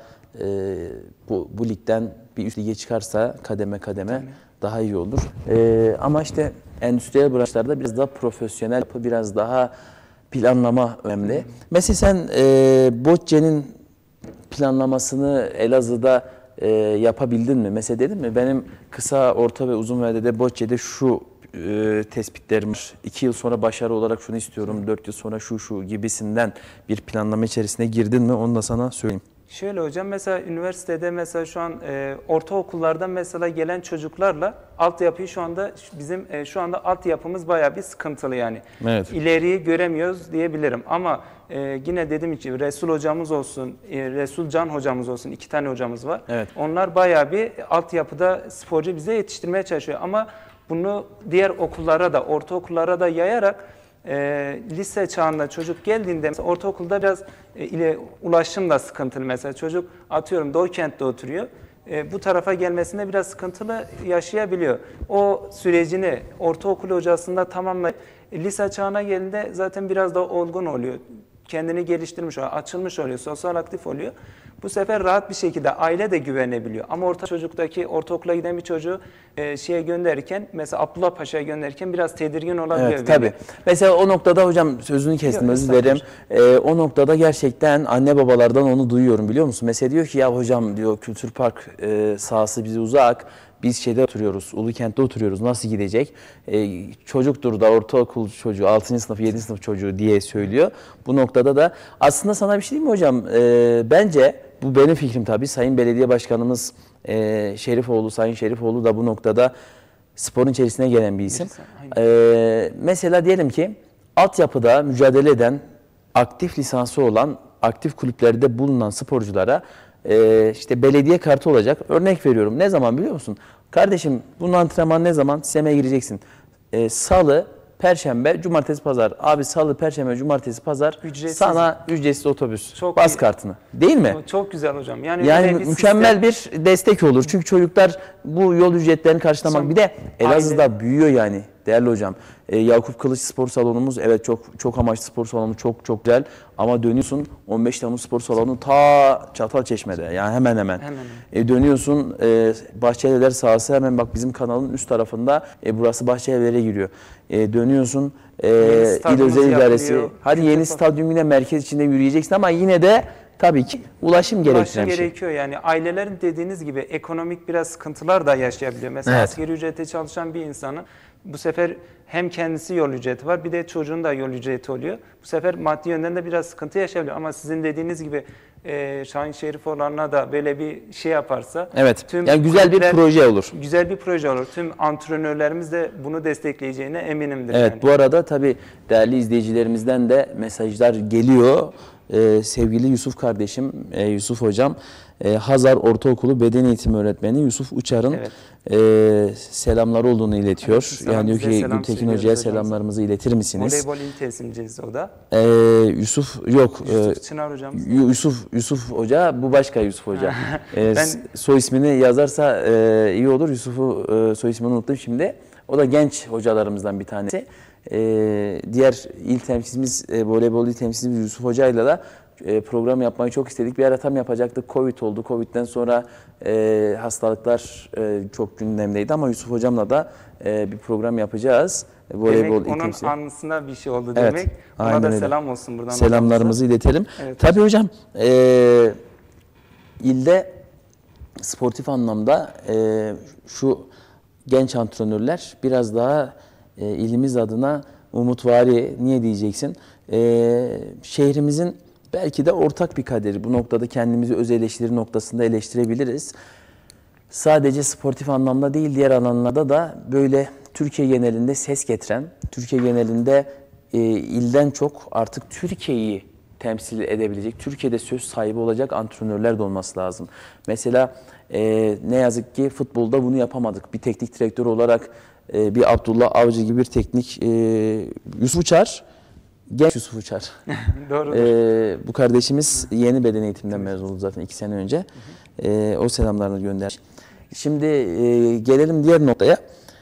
bu ligden bir üst lige çıkarsa kademe daha iyi olur. Ama işte endüstriyel branşlarda biraz daha profesyonel yapı, biraz daha planlama önemli. Mesela sen bocce'nin planlamasını Elazığ'da yapabildin mi? Mesela dedin mi? Benim kısa, orta ve uzun vadede bocce'de şu tespitlerim var. 2 yıl sonra başarı olarak şunu istiyorum, 4 yıl sonra şu gibisinden bir planlama içerisine girdin mi? Onu da sana söyleyeyim. Şöyle hocam, mesela üniversitede mesela şu an ortaokullardan mesela gelen çocuklarla altyapıyı şu anda bizim şu anda altyapımız bayağı bir sıkıntılı yani. Evet. İleriyi göremiyoruz diyebilirim ama yine dediğim gibi Resul hocamız olsun, Resul Can hocamız olsun, 2 tane hocamız var. Evet. Onlar bayağı bir altyapıda sporcu bize yetiştirmeye çalışıyor ama bunu diğer okullara da, ortaokullara da yayarak lise çağında çocuk geldiğinde mesela ortaokulda biraz ulaşım da sıkıntılı. Mesela çocuk atıyorum Doğu kentte oturuyor. Bu tarafa gelmesinde biraz sıkıntılı yaşayabiliyor. O sürecini ortaokul hocasında tamamlayıp lise çağına geldiğinde zaten biraz daha olgun oluyor. Kendini geliştirmiş oluyor, açılmış oluyor, sosyal aktif oluyor. Bu sefer rahat bir şekilde aile de güvenebiliyor. Ama ortaokula giden bir çocuğu şeye gönderirken, mesela Abdullah Paşa'ya gönderirken biraz tedirgin olabiliyor. Evet, tabii. Mesela o noktada hocam sözünü kestim, özür dilerim. O noktada gerçekten anne babalardan onu duyuyorum, biliyor musun? Mesela diyor ki ya hocam diyor Kültür Park sahası bize uzak. Biz şeyde oturuyoruz, Ulukent'te oturuyoruz. Nasıl gidecek? Çocuktur da ortaokul çocuğu, 6. sınıf, 7. sınıf çocuğu diye söylüyor. Bu noktada da aslında sana bir şey diyeyim mi hocam? Bence bu benim fikrim tabii. Sayın Belediye Başkanımız Sayın Şerifoğlu da bu noktada sporun içerisine gelen bir isim. Mesela diyelim ki altyapıda mücadele eden, aktif lisansı olan, aktif kulüplerde bulunan sporculara işte belediye kartı olacak. Örnek veriyorum. Ne zaman biliyor musun? Kardeşim bunun antrenman ne zaman? SEM'e gireceksin. Salı, Perşembe, Cumartesi, Pazar. Abi Salı, Perşembe, Cumartesi, Pazar ücretsiz. Sana ücretsiz otobüs. Çok bas kartını. Değil mi? Çok güzel hocam. Yani mükemmel bir destek olur. Çünkü çocuklar bu yol ücretlerini karşılamak. Bir de Elazığ'da büyüyor yani değerli hocam. Yakup Kılıç Spor Salonumuz evet çok amaçlı spor salonu, çok güzel. Ama dönüyorsun 15 Temmuz Spor Salonu ta Çatalçeşme'de. Yani hemen. Dönüyorsun Bahçelievler sahası hemen bak bizim kanalın üst tarafında. Burası Bahçelievler'e giriyor. Dönüyorsun İl Özel İdaresi. Hadi yeni stadyum yine merkez içinde yürüyeceksin ama yine de tabii ki ulaşım gerektiren bir şey. Gerekiyor yani. Ailelerin dediğiniz gibi ekonomik biraz sıkıntılar da yaşayabiliyor. Mesela asgari ücrete çalışan bir insanın bu sefer hem kendisi yol ücreti var, bir de çocuğun da yol ücreti oluyor. Bu sefer maddi yönden de biraz sıkıntı yaşayabiliyor. Ama sizin dediğiniz gibi Şahin Şerifoğlu'na da böyle bir şey yaparsa, evet. Yani güzel bir proje olur. Güzel bir proje olur. Tüm antrenörlerimiz de bunu destekleyeceğine eminimdir. Evet, yani. Bu arada tabii değerli izleyicilerimizden de mesajlar geliyor. sevgili Yusuf kardeşim, Yusuf hocam, Hazar Ortaokulu Beden Eğitimi Öğretmeni Yusuf Uçar'ın selamları olduğunu iletiyor. Evet, yani diyor ki Gültekin Hoca'ya selamlarımızı iletir misiniz? Voleybol il temsilcisi o da. Yusuf yok. Yusuf Çınar hocamız. Yusuf Hoca, bu başka Yusuf Hoca. Soy ismini yazarsa iyi olur. Yusuf'u soy ismini unuttum şimdi. O da genç hocalarımızdan bir tanesi. Diğer il temsilcimiz, voleybol il temsilcimiz Yusuf Hoca'yla da program yapmayı çok istedik. Bir ara tam yapacaktık. Covid oldu. Covid'den sonra hastalıklar çok gündemdeydi ama Yusuf Hocam'la da bir program yapacağız. Voleybol demek onun anısına bir şey oldu demek. Evet, ona da selam olsun buradan. Selamlarımızı iletelim. Evet. Tabii hocam, ilde sportif anlamda şu genç antrenörler biraz daha ilimiz adına umutvari, niye diyeceksin? Şehrimizin belki de ortak bir kaderi. Bu noktada kendimizi öz eleştiri noktasında eleştirebiliriz. Sadece sportif anlamda değil, diğer alanlarda da böyle Türkiye genelinde ses getiren, Türkiye genelinde ilden çok artık Türkiye'yi temsil edebilecek, Türkiye'de söz sahibi olacak antrenörler de olması lazım. Mesela ne yazık ki futbolda bunu yapamadık. Bir teknik direktör olarak bir Abdullah Avcı gibi bir teknik Yusuf Uçar, genç Yusuf Uçar. Doğrudur. Bu kardeşimiz yeni beden eğitiminden mezun oldu zaten 2 sene önce. O selamlarını gönder. Şimdi gelelim diğer noktaya.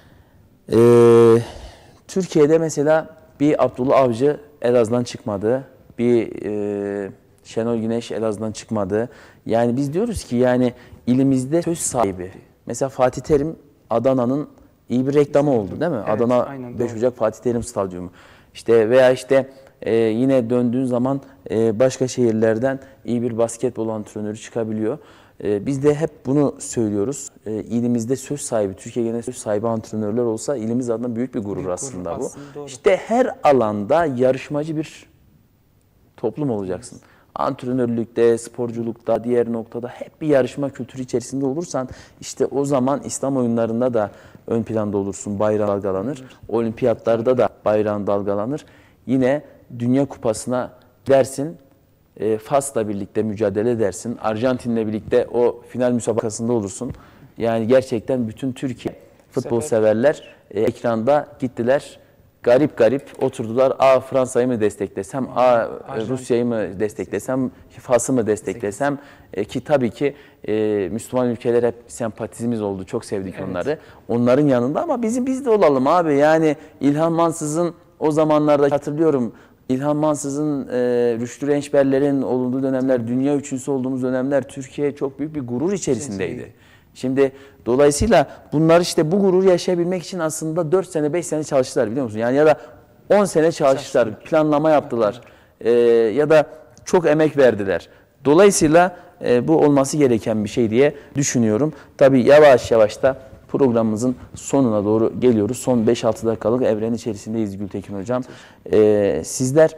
Türkiye'de mesela bir Abdullah Avcı Elazığ'dan çıkmadı. Bir Şenol Güneş Elazığ'dan çıkmadı. Yani biz diyoruz ki yani ilimizde söz sahibi. Mesela Fatih Terim Adana'nın iyi bir reklamı oldu değil mi? Evet, Adana aynen, 5 Ocak Fatih Terim Stadyumu. İşte veya işte yine döndüğün zaman başka şehirlerden iyi bir basketbol antrenörü çıkabiliyor. Biz de hep bunu söylüyoruz. İlimizde söz sahibi, Türkiye genelinde söz sahibi antrenörler olsa ilimiz adına büyük bir gurur aslında bu. Doğru. İşte her alanda yarışmacı bir toplum olacaksın. Antrenörlükte, sporculukta, diğer noktada hep bir yarışma kültürü içerisinde olursan işte o zaman İslam oyunlarında da ön planda olursun, bayrağın dalgalanır. Olimpiyatlarda da bayrağın dalgalanır. Yine Dünya Kupası'na dersin, Fas'la birlikte mücadele edersin. Arjantin'le birlikte o final müsabakasında olursun. Yani gerçekten bütün Türkiye futbol severler ekranda gittiler. Garip garip oturdular. Fransa'yı mı desteklesem, Rusya'yı mı desteklesem, Fas'ı mı desteklesem ki tabii ki Müslüman ülkeler hep sempatizimiz oldu. Çok sevdik onları. Onların yanında ama biz de olalım abi. Yani İlhan Mansız'ın o zamanlarda hatırlıyorum. İlhan Mansız'ın, Rüştü Rençberler'in olduğu dönemler, dünya üçüncüsü olduğumuz dönemler Türkiye çok büyük bir gurur içerisindeydi. Şimdi dolayısıyla bunlar işte bu gururu yaşayabilmek için aslında 4 sene 5 sene çalıştılar biliyor musun? Yani ya da 10 sene çalıştılar, planlama yaptılar ya da çok emek verdiler. Dolayısıyla bu olması gereken bir şey diye düşünüyorum. Tabii yavaş yavaş da programımızın sonuna doğru geliyoruz. Son 5-6 dakikalık evren içerisindeyiz Gültekin Hocam. Sizler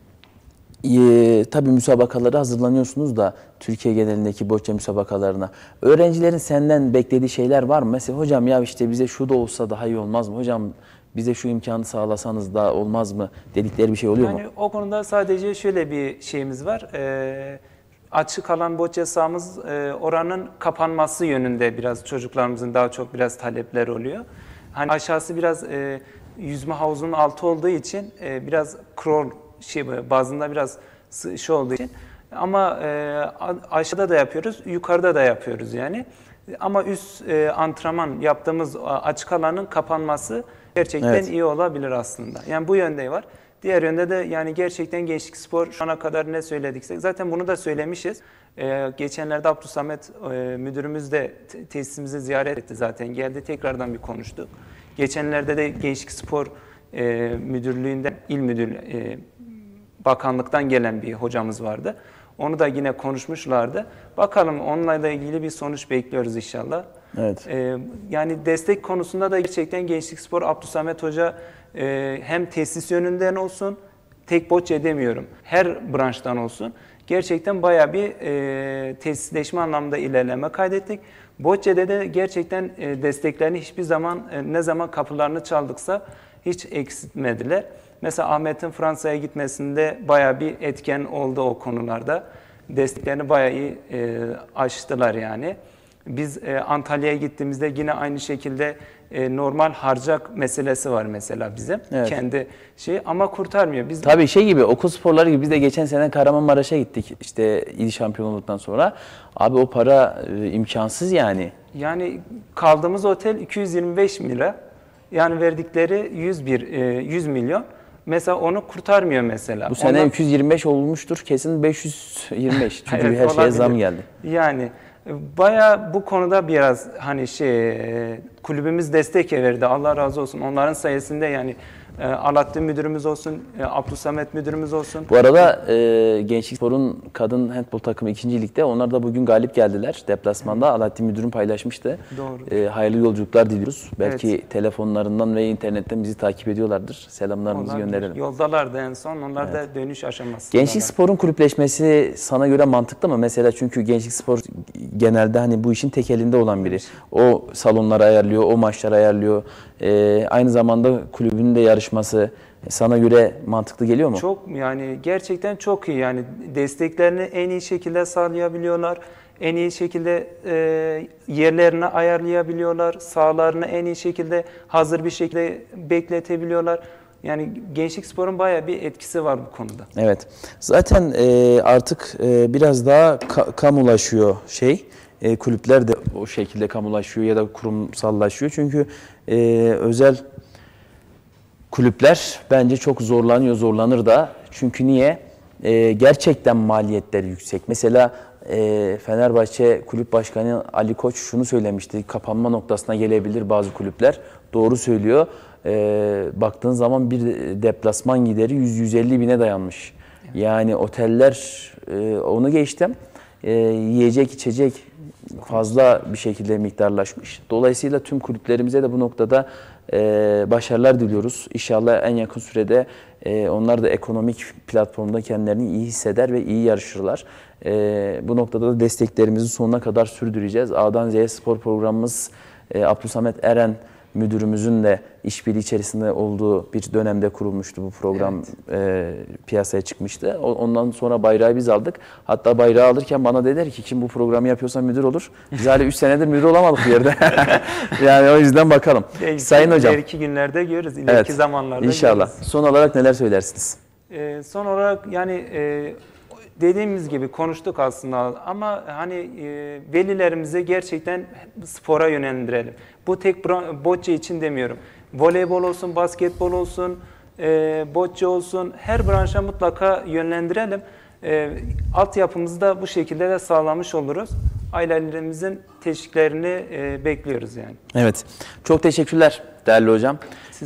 tabii müsabakalara hazırlanıyorsunuz da Türkiye genelindeki bocce müsabakalarına. Öğrencilerin senden beklediği şeyler var mı? Mesela hocam ya işte bize şu da olsa daha iyi olmaz mı? Hocam bize şu imkanı sağlasanız da olmaz mı? Dedikleri bir şey oluyor mu? Yani o konuda sadece şöyle bir şeyimiz var. Açık alan bocce sahamız oranın kapanması yönünde biraz çocuklarımızın daha çok biraz talepleri oluyor. Hani aşağısı biraz yüzme havuzunun altı olduğu için biraz crawl bazında biraz olduğu için ama aşağıda da yapıyoruz, yukarıda da yapıyoruz yani. Ama üst antrenman yaptığımız açık alanın kapanması gerçekten iyi olabilir aslında. Yani bu yönde var. Diğer yönde de yani gerçekten Gençlik Spor şu ana kadar ne söylediksek zaten bunu da söylemişiz. Geçenlerde Abdülsamet müdürümüz de tesisimizi ziyaret etti zaten. Geldi tekrardan bir konuştuk. Geçenlerde de Gençlik Spor müdürlüğünden il müdür bakanlıktan gelen bir hocamız vardı. Onu da yine konuşmuşlardı. Bakalım onunla da ilgili bir sonuç bekliyoruz inşallah. Evet. Yani destek konusunda da gerçekten Gençlik Spor Abdülsamet Hoca hem tesis yönünden olsun, tek bocce demiyorum, her branştan olsun. Gerçekten bayağı bir tesisleşme anlamında ilerleme kaydettik. Bocce'de de gerçekten desteklerini hiçbir zaman, ne zaman kapılarını çaldıksa hiç eksiltmediler. Mesela Ahmet'in Fransa'ya gitmesinde bayağı bir etken oldu o konularda. Desteklerini bayağı iyi aştılar yani. Biz Antalya'ya gittiğimizde yine aynı şekilde normal harcak meselesi var mesela bizim. Evet. Kendi ama kurtarmıyor. Biz tabii şey gibi, okul sporları gibi, biz de geçen sene Kahramanmaraş'a gittik işte il şampiyon olduktan sonra. Abi o para imkansız yani. Yani kaldığımız otel 225 lira. Yani verdikleri 100 milyon. Mesela onu kurtarmıyor mesela. Bu sene 225 olmuştur. Kesin 525. Çünkü Evet, her şeye olabilir. zam geldi. Yani bayağı bu konuda biraz hani kulübümüz destek verdi. Allah razı olsun. Onların sayesinde yani Alaaddin müdürümüz olsun, Abdülsamet müdürümüz olsun. Bu arada Gençlik Spor'un kadın handbol takımı 2. ligde. Onlar da bugün galip geldiler deplasmanda. Alaaddin müdürüm paylaşmıştı. Doğru. Hayırlı yolculuklar diliyoruz. Belki Evet. telefonlarından ve internetten bizi takip ediyorlardır. Selamlarımızı gönderelim. Yoldalardı en son. Onlar da dönüş aşaması. Gençlik Spor'un kulüpleşmesi sana göre mantıklı mı? Mesela çünkü Gençlik Spor genelde hani bu işin tek elinde olan biri. O salonları ayarlıyor, o maçları ayarlıyor. Aynı zamanda kulübün de yarışması sana göre mantıklı geliyor mu? Çok, yani gerçekten çok iyi. Yani desteklerini en iyi şekilde sağlayabiliyorlar. En iyi şekilde yerlerini ayarlayabiliyorlar. Sahalarını en iyi şekilde hazır bir şekilde bekletebiliyorlar. Yani Gençlik Spor'un bayağı bir etkisi var bu konuda. Evet. Zaten artık biraz daha kamulaşıyor kulüpler de o şekilde kamulaşıyor ya da kurumsallaşıyor. Çünkü özel kulüpler bence çok zorlanır da. Çünkü niye? Gerçekten maliyetleri yüksek. Mesela Fenerbahçe Kulüp Başkanı Ali Koç şunu söylemişti. Kapanma noktasına gelebilir bazı kulüpler. Doğru söylüyor. Baktığın zaman bir deplasman gideri 100-150 bine dayanmış. Yani oteller, onu geçtim. Yiyecek, içecek fazla bir şekilde miktarlaşmış. Dolayısıyla tüm kulüplerimize de bu noktada başarılar diliyoruz. İnşallah en yakın sürede onlar da ekonomik platformda kendilerini iyi hisseder ve iyi yarışırlar. Bu noktada da desteklerimizi sonuna kadar sürdüreceğiz. A'dan Z'ye spor programımız Abdülsamet Eren müdürümüzün de işbirliği içerisinde olduğu bir dönemde kurulmuştu bu program, piyasaya çıkmıştı. Ondan sonra bayrağı biz aldık. Hatta bayrağı alırken bana dediler ki kim bu programı yapıyorsa müdür olur. Biz hala 3 senedir müdür olamadık bir yerde. Yani o yüzden bakalım. Sayın Hocam. İleriki günlerde görürüz. İleriki zamanlarda İnşallah. görürüz. Son olarak neler söylersiniz? Son olarak yani dediğimiz gibi konuştuk aslında ama hani velilerimizi gerçekten spora yönlendirelim. Bu tek bocce için demiyorum. Voleybol olsun, basketbol olsun, bocce olsun, her branşa mutlaka yönlendirelim. Altyapımızı da bu şekilde de sağlamış oluruz. Ailelerimizin teşviklerini bekliyoruz yani. Evet. Çok teşekkürler değerli hocam.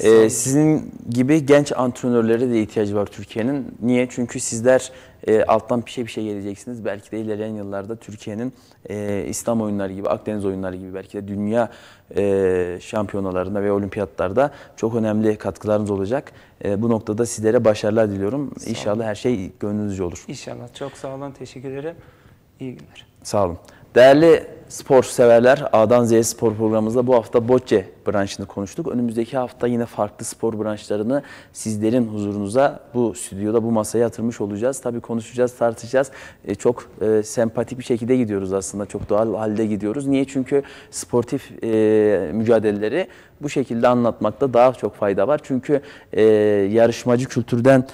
Sizin gibi genç antrenörlere de ihtiyacı var Türkiye'nin. Niye? Çünkü sizler alttan bir şey geleceksiniz. Belki de ilerleyen yıllarda Türkiye'nin İslam oyunları gibi, Akdeniz oyunları gibi belki de dünya şampiyonalarında ve olimpiyatlarda çok önemli katkılarınız olacak. Bu noktada sizlere başarılar diliyorum. İnşallah her şey gönlünüzce olur. İnşallah. Çok sağ olun. Teşekkür ederim. İyi günler. Sağ olun. Değerli spor severler, A'dan Z'ye spor programımızda bu hafta bocce branşını konuştuk. Önümüzdeki hafta yine farklı spor branşlarını sizlerin huzurunuza bu stüdyoda, bu masaya yatırmış olacağız. Tabii konuşacağız, tartışacağız. Çok sempatik bir şekilde gidiyoruz aslında. Çok doğal halde gidiyoruz. Niye? Çünkü sportif mücadeleleri bu şekilde anlatmakta daha çok fayda var. Çünkü yarışmacı kültürden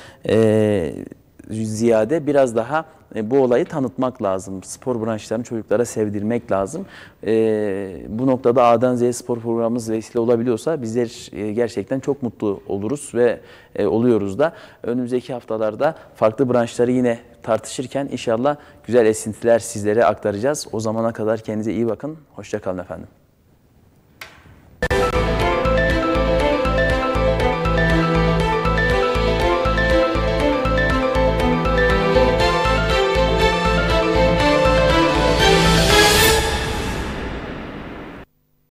ziyade biraz daha bu olayı tanıtmak lazım. Spor branşlarını çocuklara sevdirmek lazım. Bu noktada A'dan Z'ye spor programımız vesile olabiliyorsa bizler gerçekten çok mutlu oluruz ve oluyoruz da. Önümüzdeki haftalarda farklı branşları yine tartışırken inşallah güzel esintiler sizlere aktaracağız. O zamana kadar kendinize iyi bakın. Hoşça kalın efendim.